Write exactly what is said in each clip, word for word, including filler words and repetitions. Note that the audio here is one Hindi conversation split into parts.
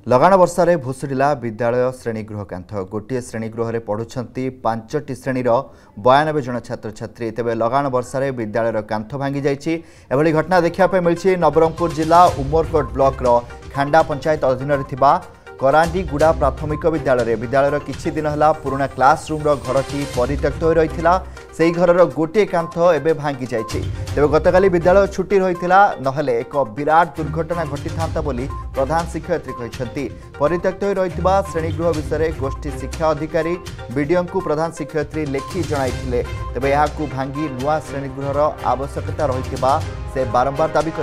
लगाण वर्षा रे भुशुड़िला विद्यालय श्रेणीगृह कांथ गोटे श्रेणीगृह में पढ़ुंट पांचटी श्रेणीर बयानबे जन छात्र छात्री तेज लगाण वर्षा रे विद्यालय कांथ भांगी जाइए घटना देखा मिली नवरंगपुर जिला उमरकोट ब्लॉक खांडा पंचायत अधीन करांडीगुड़ा प्राथमिक विद्यालय विद्यालय किछि दिन हला पुराना क्लासरूम घरटी परित्यक्त हो रही से घर गोटे कांथ एवं भांगी जाइए तेज गतकाली विद्यालय छुट्टी रही नहले एक विराट दुर्घटना घटी था बोली प्रधान शिक्षयित्री कहते परित्यक्त हो रही श्रेणीगृह विषय गोष्ठी शिक्षा अधिकारी बीडीओ को प्रधान शिक्षयित्री लेखि जणाइथिले तेज यहाँ भांगी नुआ श्रेणीगृहर आवश्यकता रही से बारंबार दाबी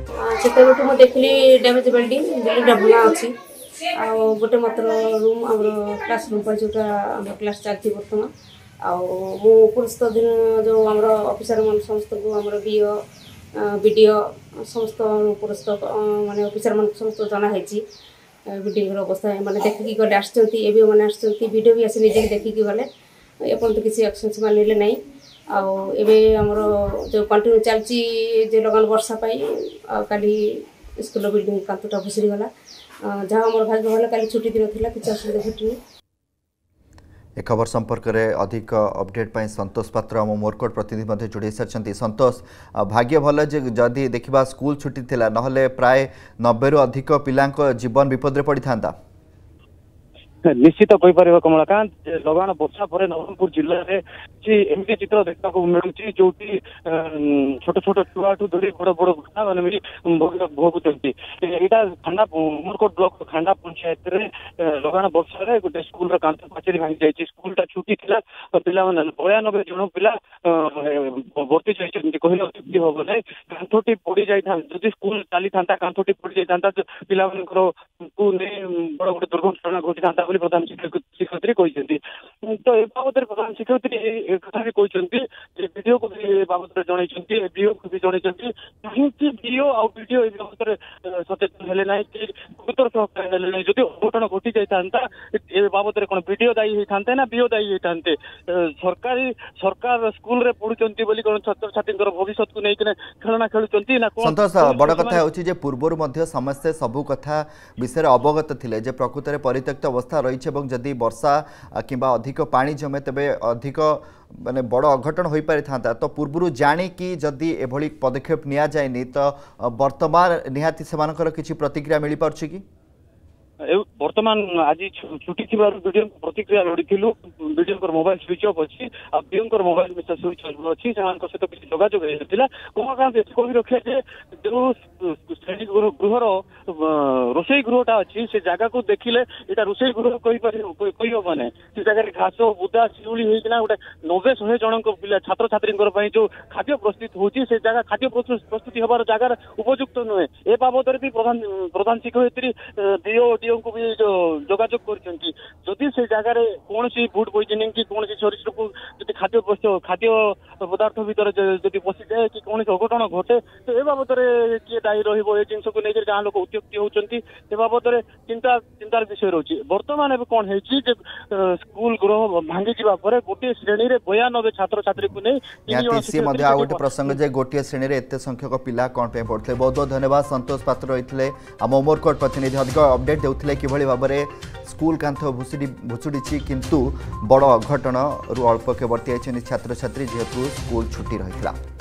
करथिले गोटे मात्र रूम आम क्लासरूम पर जो क्लास चलती बर्तमान आुस्त दिन जो आम अफिसर मान समस्त को आम बीओ बीडीओ समस्त पुरस्थ माने अफिसर मान समस्त जनाई बिल्डिंग अवस्था मैंने देखिकी गले आसो मैंने आसो भी आसी निजे देखिकी गले एपर्त किसी एक्शन से मारे ना आमर जो कंटिन्यू चलती जो लगान वर्षा पाई काली स्कूल बिल्डिंग कांतटा भुसुरी गला जहाँ आम भाग्य भल काली छुट्टी दिन था किसी असुविधा घटनी। ए खबर संपर्क में अधिक अपडेट पाई संतोष पात्र आम मोरकोट प्रतिनिधि जोड़ी सारी संतोष भाग्य भल जदि देखा स्कूल छुट्टी थिला नहले प्राय नब्बे रु अधिक पिला जीवन विपद पड़ी था निश्चित कहीपर कमलाकांत लगाण वर्षा पर नवरंगपुर जिले में एमती चित्र देखा मिलूँ जो छोट छोट छुआ धरी बड़ बड़ घटना मैंने भी भोगुंट यहाँ खांडा उमरकोट ब्लॉक खांडा पंचायत लगाण वर्षा गोटे स्कूल कांथ पाचेरी भांगी जाइए स्कूलटा छुट्टी था पिला बयानबे जन पिला भर्ती कहले अत्युक्ति हम ना कांथटी पड़ जाता जदि स्कूल चली था कांथटी पड़ जाता पिला बड़ गोटे दुर्घटना घटी था प्रधान शिक्षयित्री कहते तो ए बाबद प्रधान शिक्षयित्री कथा भी कहते बीडीओ को भी बाबद जनई बीओ को भी जनई कहीं बीओ आ बीडीओ ए बाबद सचेतन हेले ना कि गुरुतर सहकार ना जदि अघटन घटी जाता ए बाबद कौन बीडीओ दायी होता ना बीओ दायी होता सरकारी सरकार स्कूल रे पढ़ुंट बोली कौन छात्र छात्री भविष्य को लेकिन खेलना खेलुंट ना संतोष बड़ कथा होची जे पूर्वर मध्य समस्ते सबू कथा विषय अवगत थिले जे प्रकृत में परित्यक्त अवस्था रही जदि वर्षा किंबा अधिक पानी जमे तेबे अधिक माने बड़ अघटन हो पारि था तो पूर्व जाणी जदि एभली पदक्षेप निया जायनि तो वर्तमान निहाती सेमानकर किछि प्रतिक्रिया मिली पारछि कि वर्तमान आज छुट्टी थी वीडियो प्रतिक्रिया लोड़ीलु वीडियो मोबाइल स्विच ऑफ अच्छी बीओ मोबाइल स्विच ऑफ अच्छी सहित किसी जोगाजोग होता कौन कही रखे जो श्रेणी गृहर रोसई गृहटा अच्छी से जगह को देखिले यहाँ रोसई गृह कही हम से जगह घास बुदा शिउली होना गोटे नबे शहे जन पिला छात्र छात्री जो खाद्य प्रस्तुत होती से जगह खाद्य प्रस्तुति हबार जगार उपयुक्त नुहे ए बाबद भी प्रधान प्रधान शिक्षयित्री डीओ डीओ को भी जो जोगाजोग करदी से जगार कौन सी फूड पॉइजनिंग कि कौन सरीसृप जो खाद्य खाद्य पदार्थ भर जब पशि जाए कि कौन अघटन घटे तो ए बाबद किए दायी रही जिन को लेकर गाँव लोक उत्युक्ति होती ए बाबद चिंता चिंतार विषय रही बर्तमान कौन है स्कूल गृह भांगी जावापर गोटे श्रेणी में बयानबे छात्र छात्री को नहीं गोटे प्रसंग जे गोटे श्रेणी में एत संख्यक पिला कौन पढ़ते बहुत बहुत धन्यवाद संतोष पात्र रही आम उमरकोट प्रतिनिधि अधिक अपडेट देउथिले किभଳି भाबरे स्कूल कांथ भुसुड़ी भुसुड़ी किंतु बड़ अघटन रु अल्प के वर्ती छात्र छात्री जेहेतु स्कूल छुट्टी रही।